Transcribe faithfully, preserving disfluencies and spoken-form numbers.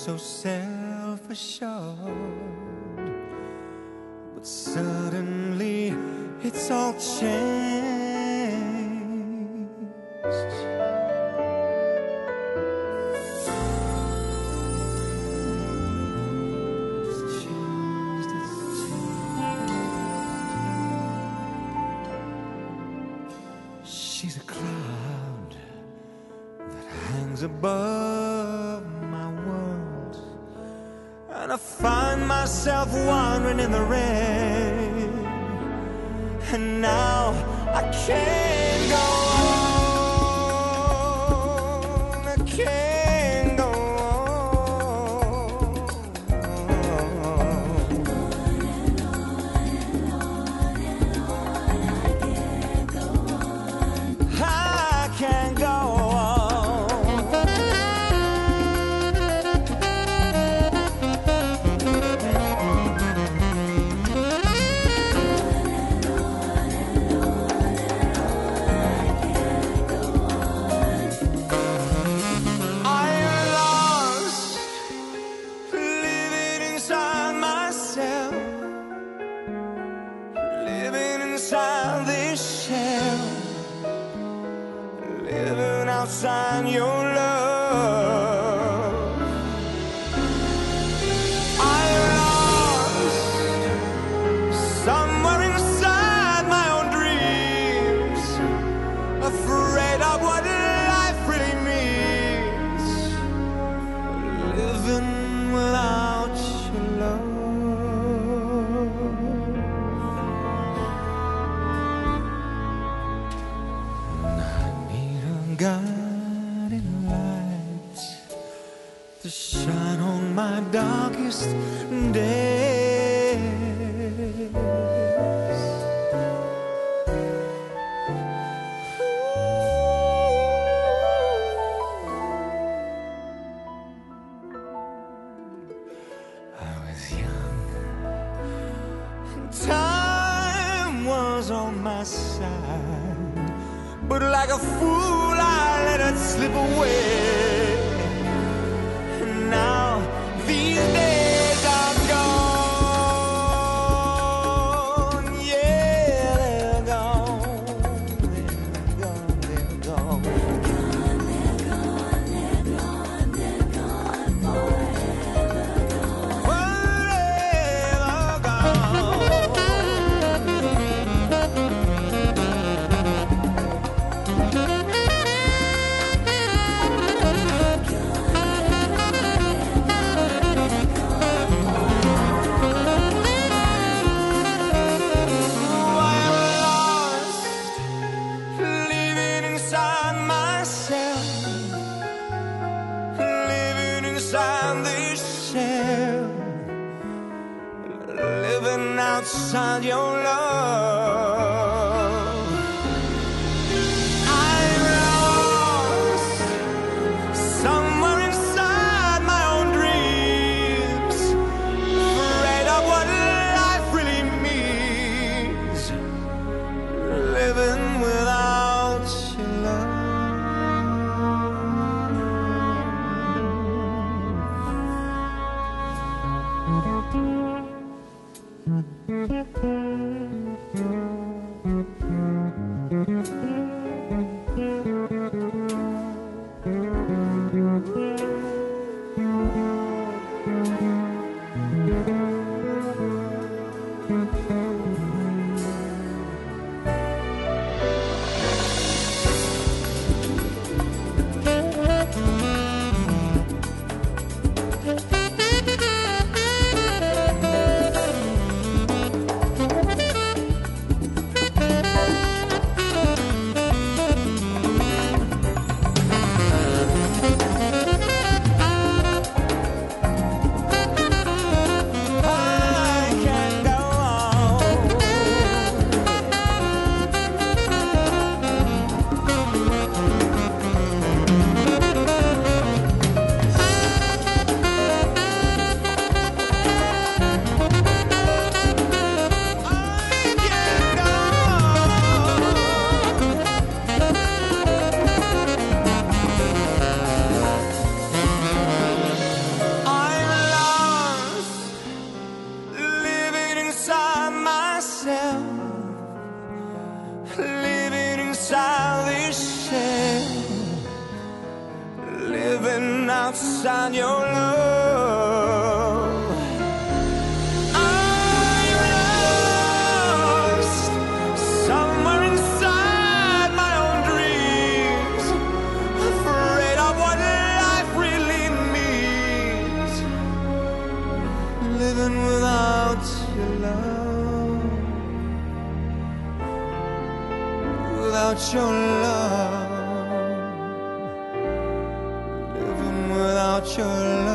so self-assured, but suddenly it's all changed. It's changed, it's changed. She's a cloud that hangs above my world, and I find myself wandering in the rain. And now I can't go on, I can't go on. I can't go inside this shell, living outside your love. I'm lost somewhere inside my own dreams, afraid of what life really means, living without your love. Guiding light to shine on my darkest days. I was young and time was on my side, but like a fool I let it slip away. And now these days are gone. Yeah, they're gone. They're gone, they're gone. They're gone, they're gone, they're gone, they're gone, forever gone. Forever gone. Inside this shell, living outside your love. I'm lost somewhere inside my own dreams, afraid of what life really means, living without your love. Thank you. outside your love. I'm lost somewhere inside my own dreams, afraid of what life really means, living without your love, without your love, living without your love.